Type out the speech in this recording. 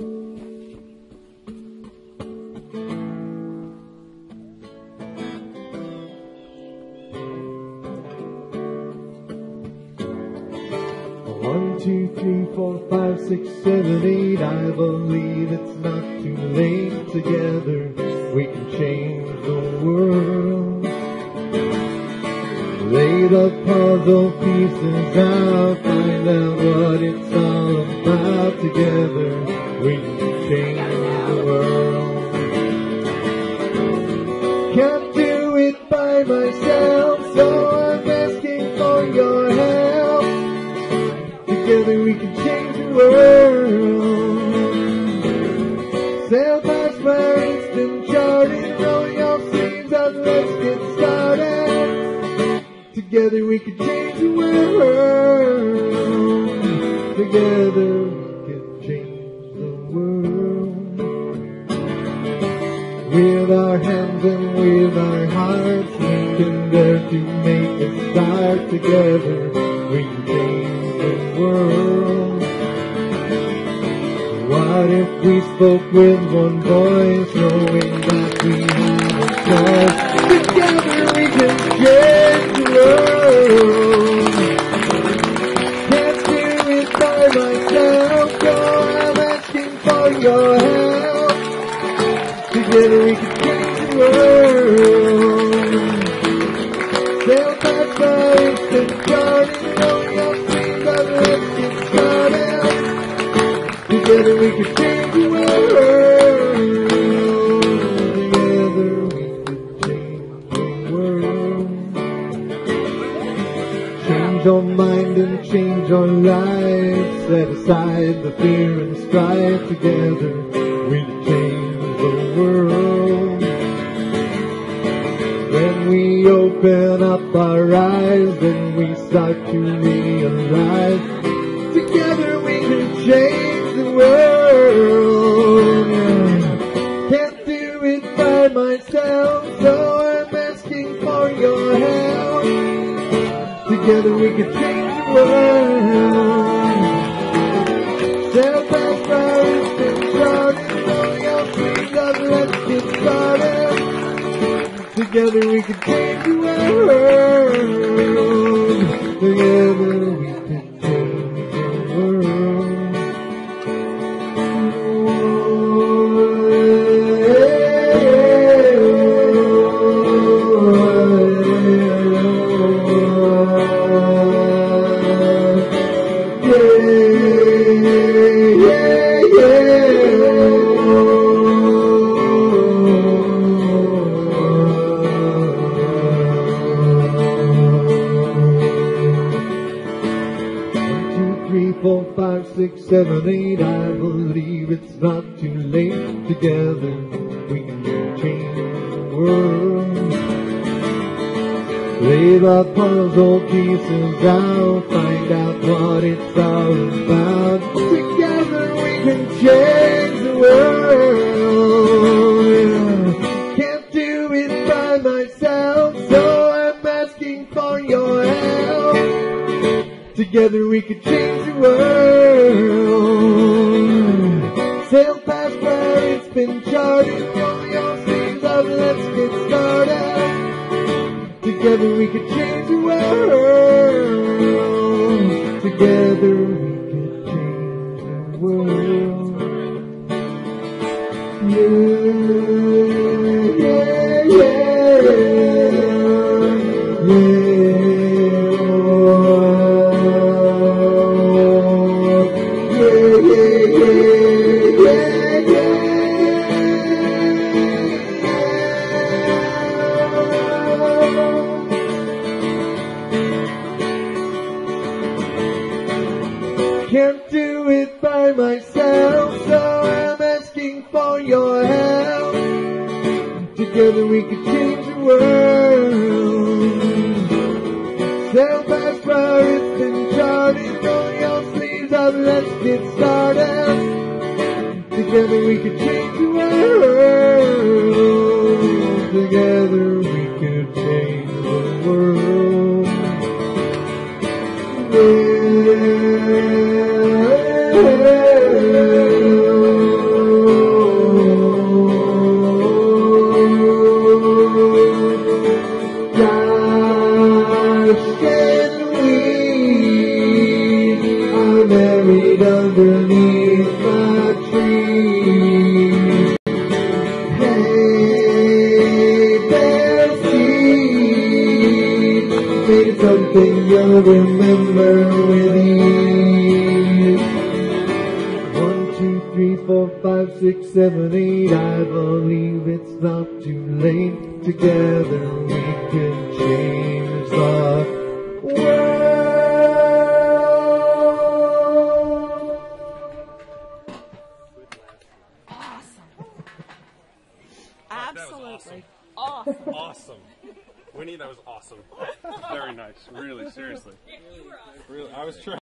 1, 2, 3, 4, 5, 6, 7, 8. I believe it's not too late. Together we can change the world. Lay the puzzle pieces out, find out what it's all about. Together we can change the world. Can't do it by myself, so I'm asking for your help. Together we can change the world. Sail past where it's been charted, roll your sleeves up, let's get started. Together we can change the world. Together we can change the world. With our hands and with our hearts, we can dare to make a start. Together we can change the world. What if we spoke with one voice, knowing that we have a choice? Together we can change the world. Can't do it by myself, so I'm asking for your help. Together we can change the world. Sail past where it's been charted, know your dreams are let's get started. Together we can change the world. Together we can change the world. Change our mind and change our lives. Set aside the fear and strife. Together we can change the world. When we open up our eyes, then we start to realize. Together we can change the world. Can't do it by myself, so I'm asking for your help. Together we can change the world. Sail past where it's been charted, know your dreams up, let's get started. Together we can change the world. Together we can change the world. Six, seven, eight, I believe it's not too late. Together we can change the world. Lay the puzzle pieces out, find out what it's all about. Together we can change the world. Can't do it by myself, so I'm asking for your help. Together we can change the world. Sail past where it's been charted, roll your sleeves up, let's get started. Together we can change the world. Together we can change the world. Yeah, yeah, yeah, yeah. Can't do it by myself, so I'm asking for your help. Together we can change the world. Sail past where it's been charted, roll your sleeves up, let's get started. Together we can change the world. Together we could change the world. Yeah. shade underneath the tree. Hey, there's tea, made it something you'll remember with ease. 1, 2, 3, 4, 5, 6, 7, 8. I believe it's not too late. Together we can change the world. Awesome. Absolutely awesome. Awesome. Winnie, that was awesome. Very nice. Really, seriously. Really, I was trying.